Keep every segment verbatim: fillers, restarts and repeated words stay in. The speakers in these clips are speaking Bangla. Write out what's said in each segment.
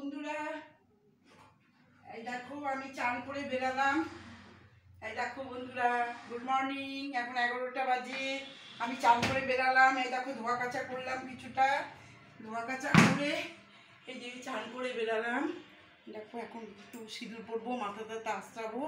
বন্ধুরা, এই দেখো আমি চান করে বেরালাম। এই দেখো বন্ধুরা, গুড মর্নিং। এখন এগারোটা বাজে, আমি চান করে বেরালাম। এই দেখো ধোয়া কাচা করলাম, কিছুটা ধোয়া কাচা করে এই যে চান করে বেরালাম। দেখো এখন একটু সিঁদুর পরবো, মাথাটাতে আঁচড়াবো।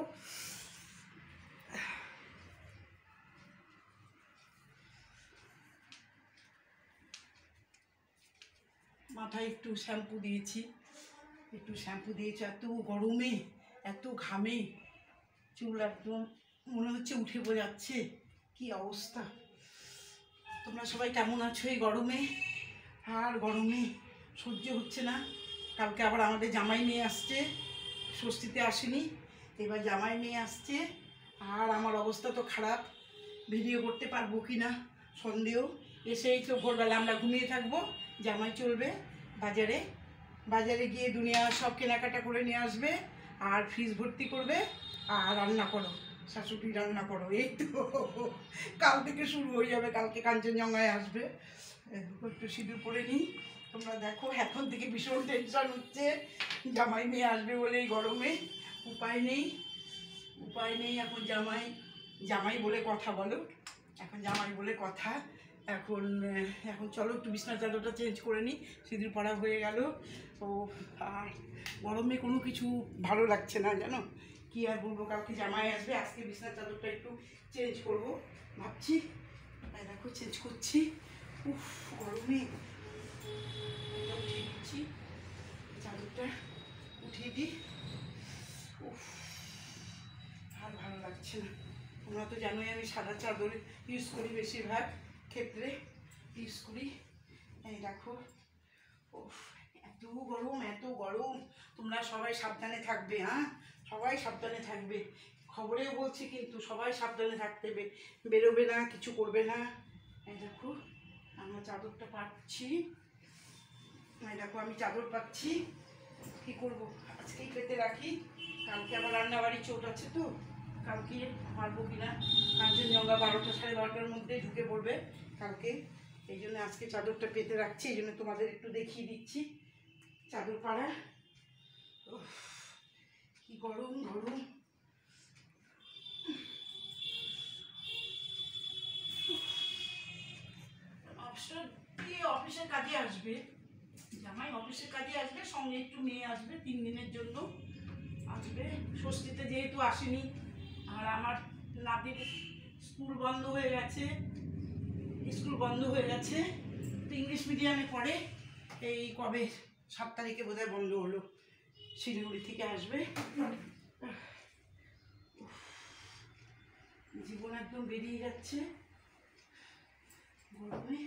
মাথায় একটু শ্যাম্পু দিয়েছি, একটু শ্যাম্পু দিয়েছি। এত গরমে, এত ঘামে চুল একদম মনে হচ্ছে উঠে যাচ্ছে। কি অবস্থা! তোমরা সবাই কেমন আছো এই গরমে? আর গরমে সহ্য হচ্ছে না। কালকে আবার আমাদের জামাই নিয়ে আসছে, ষষ্ঠীতে আসেনি, এবার জামাই নিয়ে আসছে। আর আমার অবস্থা তো খারাপ, ভিডিও করতে পারবো কি না সন্দেহ। এসেই তো ভোরবেলা আমরা ঘুমিয়ে থাকবো, জামাই চলবে বাজারে, বাজারে গিয়ে দুনিয়া সব কেনাকাটা করে নিয়ে আসবে, আর ফ্রিজ ভর্তি করবে, আর রান্না করো, শাশুড়ি রান্না করো। এই তো কাল থেকে শুরু হয়ে যাবে। কালকে কাঞ্চনজঙ্ঘায় আসবে। একটু সিঁদুর পরে নিই। তোমরা দেখো এখন থেকে ভীষণ টেনশন হচ্ছে, জামাই নিয়ে আসবে বলে এই গরমে। উপায় নেই, উপায় নেই। এখন জামাই জামাই বলে কথা বলো, এখন জামাই বলে কথা। এখন এখন চলো একটু বিছানা চাদরটা চেঞ্জ করে নিই। সিঁদুর পরা হয়ে গেল। ও আর গরমে কোনো কিছু ভালো লাগছে না, জানো কি আর বলবো। কালকে জামাই আসবে, আজকে বিছানা চাদরটা একটু চেঞ্জ করবো ভাবছি। দেখো চেঞ্জ করছি। উফ গরমে এটা উঠিয়ে দিচ্ছি, চাদরটা উঠিয়ে দিই। উফ আর ভালো লাগছে না। তোমরা তো জানোই আমি সাদা চাদর ইউজ করি, বেশিরভাগ ক্ষেত্রে ইউজ করি। এই দেখো, উফ এত গরম, এত গরম। তোমরা সবাই সাবধানে থাকবে, হ্যাঁ সবাই সাবধানে থাকবে। খবরেও বলছি কিন্তু সবাই সাবধানে থাকতে হবে, বেরোবে না, কিছু করবে না। এই দেখো আমরা চাদরটা পাচ্ছি। এই দেখো আমি চাদর পাচ্ছি, কী করবো আজকেই পেতে রাখি। কালকে আবার রান্নাবাড়ি চোট আছে তো, কালকে পারবো কিনা। কাঞ্চনজঙ্ঘা বারোটা সাড়ে বারোটার মধ্যে ঢুকে পড়বে কালকে, এই জন্য আজকে চাদরটা পেতে রাখছি। এই জন্য তোমাদের একটু দেখিয়ে দিচ্ছি চাদর পাড়া। কি গরম গরম। অফিসের কাজে আসবে, জামাই অফিসের কাজে আসবে, সঙ্গে একটু মেয়ে আসবে, তিন দিনের জন্য আসবে। ষষ্ঠীতে যেহেতু আসেনি, আর আমার নাতির স্কুল বন্ধ হয়ে গেছে, স্কুল বন্ধ হয়ে গেছে তো ইংলিশ মিডিয়ামে পড়ে। এই কবে সাত তারিখে বোধহয় বন্ধ হলো, শিলিগুড়ি থেকে আসবে। জীবন একদম বেরিয়ে যাচ্ছে গরমে।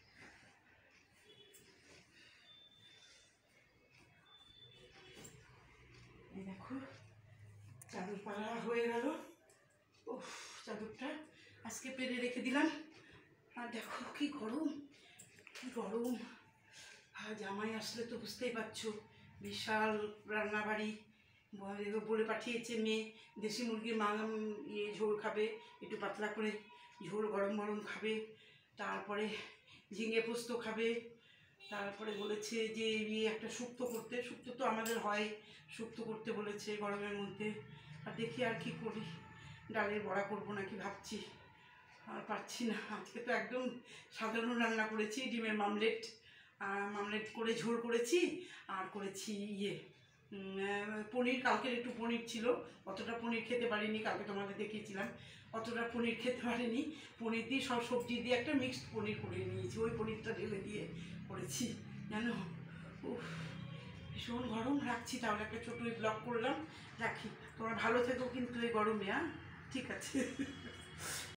এই দেখো চাদর পাড়া হয়ে গেল। উফ চাদরটা আজকে পেরে রেখে দিলাম। আর দেখো কি গরম, কি গরম। আর জামাই আসলে তো বুঝতেই পারছো, বিশাল রান্নাবাড়ি। বলে পাঠিয়েছে মেয়ে দেশি মুরগির মা ইয়ে ঝোল খাবে, একটু পাতলা করে ঝোল গরম গরম খাবে। তারপরে ঝিঙে পোস্ত খাবে। তারপরে বলেছে যে ইয়ে একটা শুক্তো করতে, শুক্তো তো আমাদের হয়, শুক্তো করতে বলেছে গরমের মধ্যে। আর দেখি আর কি করি, ডালের বড়া করবো নাকি ভাবছি, আর পারছি না। আজকে তো একদম সাধারণ রান্না করেছি, ডিমের মামলেট, মামলেট করে ঝোল করেছি, আর করেছি ইয়ে পনির। কালকের একটু পনির ছিল, অতটা পনির খেতে পারিনি, কালকে তোমাদের দেখিয়েছিলাম, অতটা পনির খেতে পারিনি। পনির দিয়ে সব সবজি দিয়ে একটা মিক্সড পনির করে নিয়েছি, ওই পনিরটা ঢেলে দিয়ে করেছি জানো। উফ ভীষণ গরম। রাখছি তাহলে, একটা ছোটো ব্লগ করলাম, রাখি। তোমরা ভালো থেকো কিন্তু এই গরমে, হ্যাঁ ঠিক আছে।